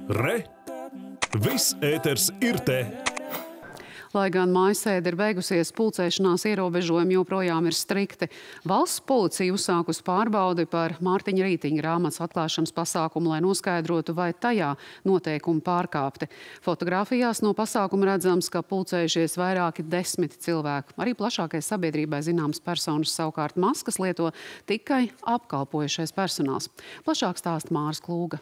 Re! Viss ēters ir te! Lai gan mājasēde ir beigusies, pulcēšanās ierobežojumi joprojām ir strikti. Valsts policija uzsākusi pārbaudi par Mārtiņa Rītiņa grāmatas atklāšanas pasākumu, lai noskaidrotu, vai tajā noteikumi pārkāpti. Fotogrāfijās no pasākuma redzams, ka pulcējušies vairāki 10 cilvēki. Arī plašākai sabiedrībai zināmas personas savukārt maskas lieto tikai apkalpojušais personāls. Plašāk stāsta Māris Klūga.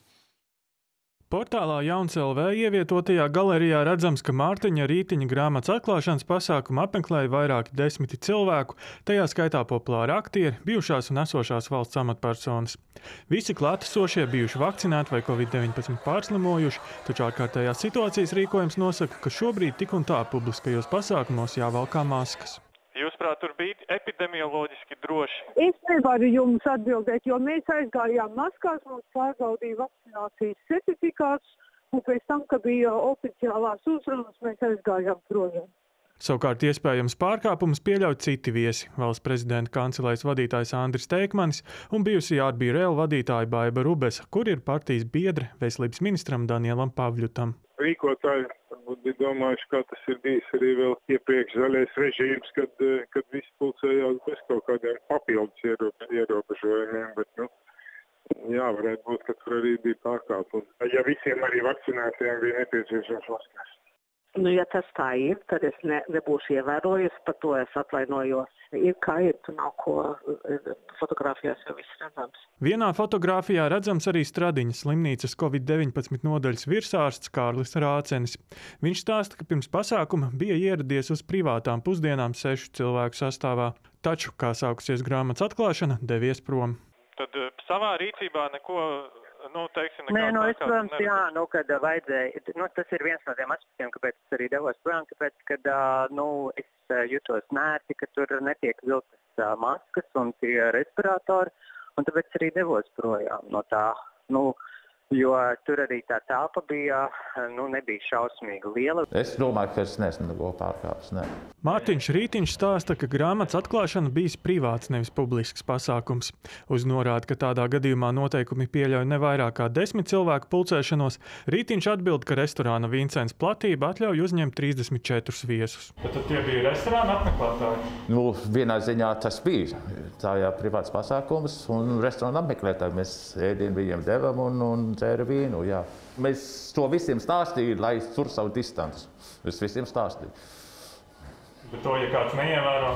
Portālā Jauns LV ievietotajā galerijā redzams, ka Mārtiņa Rītiņa grāmatas atklāšanas pasākumu apmeklēja vairāki 10 cilvēku, tajā skaitā populāri aktieri, bijušās un esošās valsts amatpersonas. Visi klātesošie bijuši vakcinēti vai Covid-19 pārslimojuši, taču ārkārtējās situācijas rīkojums nosaka, ka šobrīd tik un tā publiskajos pasākumos jāvalkā maskas. Jūsuprāt, tur bija epidemioloģiski droši? Es nevaru jums atbildēt, jo mēs aizgājām maskās, mums pārbaudīja vakcinācijas certifikātus, un pēc tam, kad bija oficiālās uzrunas, mēs aizgājām projām. Savukārt iespējams pārkāpumus pieļauj citi viesi - valsts prezidenta kancelējas vadītājs Andris Teikmanis un bijusī RBRL vadītāja Baiba Rubesa, kur ir partijas biedre veselības ministram Danielam Pavļutam. Rīkotāji varbūt bija domājuši, kā tas ir bijis arī vēl iepriekš zaļais režīms, kad visi pulcējās bez kaut kādiem papildus ierobežojumiem, bet, jā, varētu būt, ka tur arī bija pārkāpumi. Ja visiem arī vakcinētiem bija nepieciešams maskas. Ja tas tā ir, tad es nebūšu ievērojusi, par to es atvainojos. Ir kā ir, tu nav ko fotogrāfijās jau viss redzams. Vienā fotogrāfijā redzams arī Stradiņas slimnīcas Covid-19 nodaļas virsārsts Kārlis Rācenis. Viņš stāsta, ka pirms pasākuma bija ieradies uz privātām pusdienām 6 cilvēku sastāvā, taču, kā sākusies grāmatas atklāšana, devies prom. Tad savā rīcībā neko... es, protams, kad vajadzēja, tas ir viens no tiem aspektiem, kāpēc es arī devos projām, tāpēc, kad, es jutos nērti, ka tur netiek vilktas maskas un tie respiratori, un tāpēc arī devos projām no tā, jo tur arī tā telpa bija, nebija šausmīgi liela. Es domāju, ka es nesmu neko pārkāpis, ne. Mārtiņš Rītiņš stāsta, ka grāmatas atklāšana bijis privāts, nevis publisks pasākums. Uz norādi, ka tādā gadījumā noteikumi pieļauj ne vairāk kā 10 cilvēku pulcēšanos, Rītiņš atbild, ka restorāna Vincents platība atļauj uzņemt 34 viesus. Bet tad tie bija restorāna apmeklētāji? Vienā ziņā tas bija. Tā jā, privāts pasākums un restorāna apmeklētāji. Mēs ēdienu viņiem devam un dzēra vīnu, jā. Mēs to visiem stāstījām, lai tur savu distanci. Es visiem stāstīju. Bet to, ja kāds neievēro?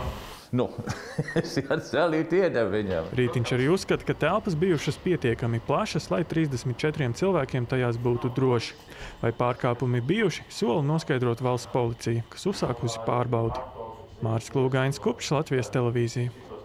Es jācelīt iedevu viņam. Rītiņš arī uzskata, ka telpas bijušas pietiekami plašas, lai 34 cilvēkiem tajās būtu droši. Vai pārkāpumi bijuši, sola noskaidrot valsts policija, kas uzsākusi pārbaudi. Māris Klūga, Ainis Kupčs, Latvijas televīzija.